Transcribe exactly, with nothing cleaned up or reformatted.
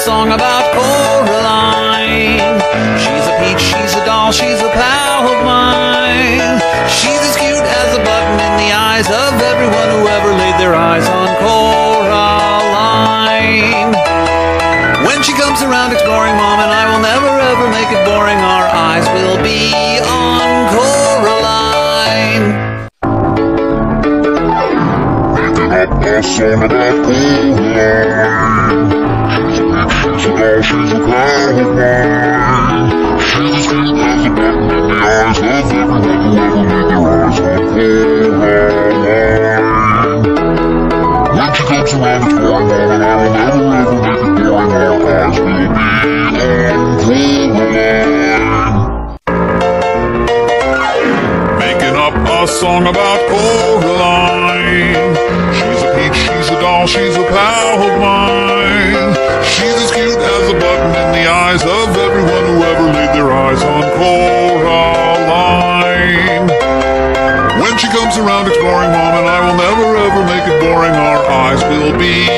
song about Coraline. She's a peach, she's a doll, she's a pal of mine. She's as cute as a button in the eyes of everyone who ever laid their eyes on Coraline. When she comes around exploring, Mom and I will never ever make it boring. Our eyes will be on Coraline. Making up a song about Coraline. She's a doll, she's a pal of mine. She's as cute as a button in the eyes of everyone who ever laid their eyes on Coraline. When she comes around exploring, Mom and I will never ever make it boring. Our eyes will be on Coraline. Making up a song about Coraline. She's a peach, she's a doll, she's a pal of mine. She's as cute as a button in the eyes of everyone who ever laid their eyes on Coraline. When she comes around exploring, Mom and I will never ever make it boring. Our eyes will be